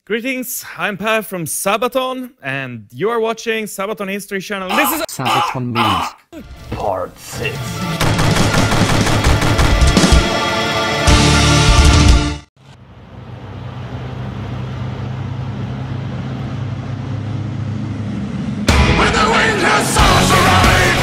Greetings, I'm Per from Sabaton, and you are watching Sabaton History channel. This is Sabaton Memes Part 6. When the winter stars arrive,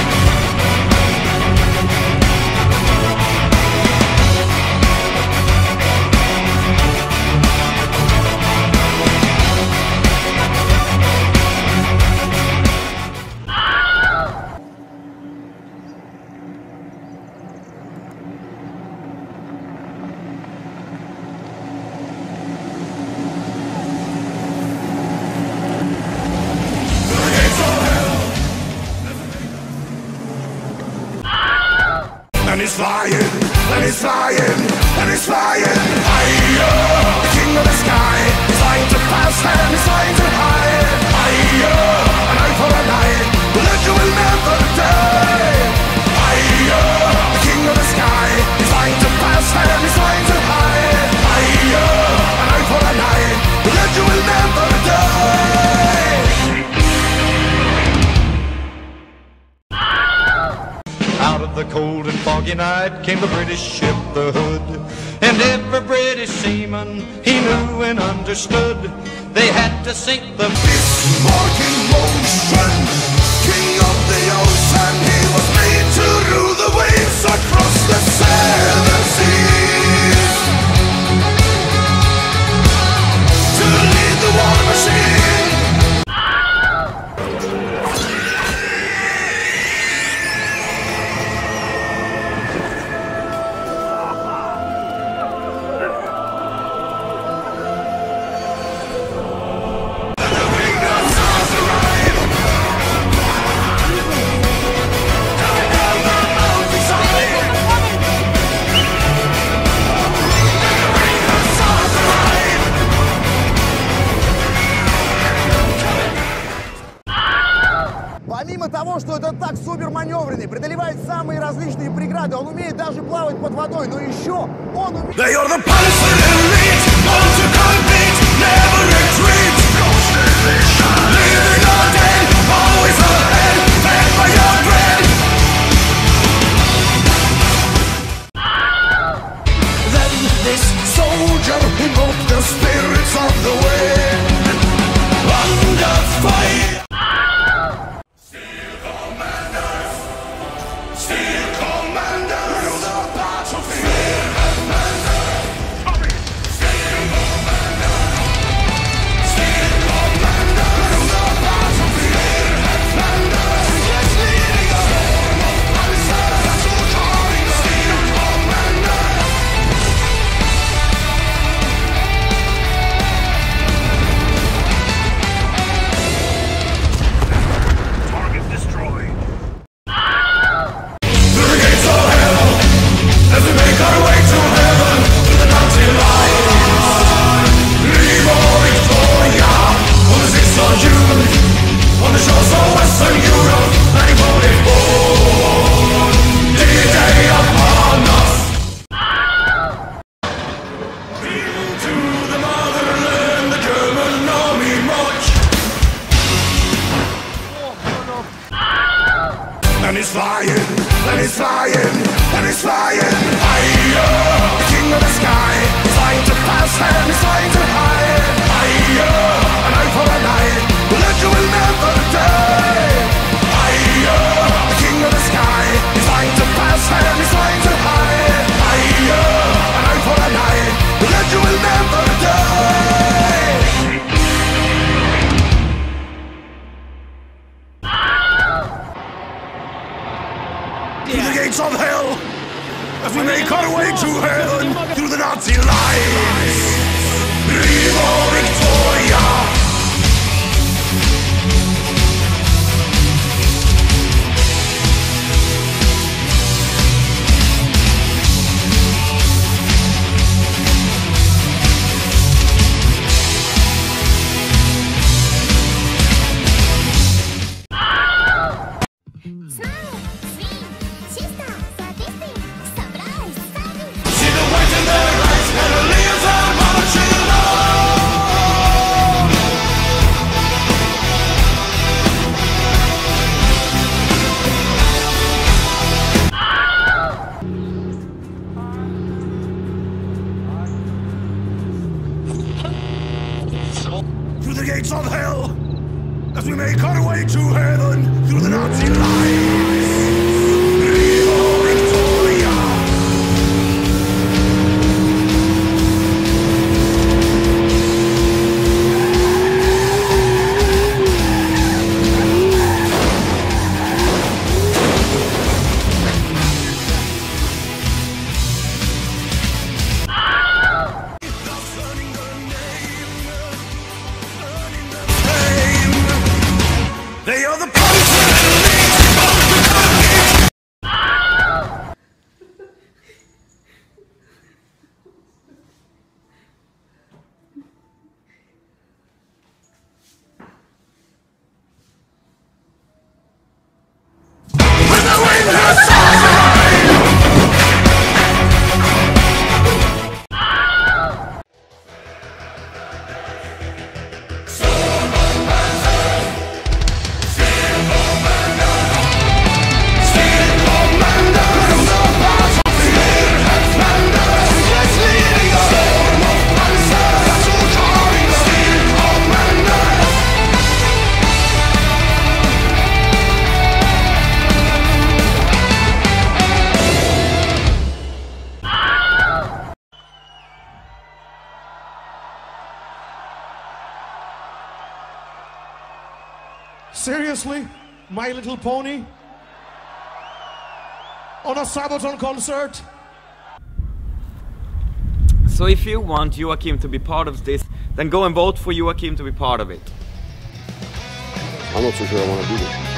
and he's flying, and he's flying, and he's flying higher. The king of the sky is flying to pass, and he's flying to high. Higher, an eye for an eye, but that you will never die. Higher, the king of the sky is flying to pass, and he's flying to high. Higher, an eye for an eye, but that you will never die. Out of the cold and foggy night came the British ship, the Hood. And every British seaman he knew and understood they had to sink the Bismarck in motion, king of the ocean, he was made to rule the waves across the seven seas, to lead the war machine. Помимо того, что этот так супер маневренный, преодолевает самые различные преграды, он умеет даже плавать под водой, но еще он умеет... They are the punishment elite, born to compete, never retreat. Living or dead, always ahead, fed by your dread. Then this soldier invoked the spirits of the wind. Under fire. And he's flying, and he's flying, and he's flying higher. The king of the sky is flying to pass, and he's flying to high. Higher, an eye for an eye, but that you will never die. Higher, the king of the sky is flying to pass, and he's flying to high. Higher, an eye for an eye, but that you will never die. Through the gates of hell, as we make our way to heaven, through the Nazi lines, Viva Victoria! See the white and the lights, and the leaves are through the gates of hell, as we make our way to heaven through the Nazi lines. Viva Victoria! They are the Seriously? My Little Pony? On a Sabaton concert? So if you want Joachim to be part of this, then go and vote for Joachim to be part of it. I'm not so sure I want to do this.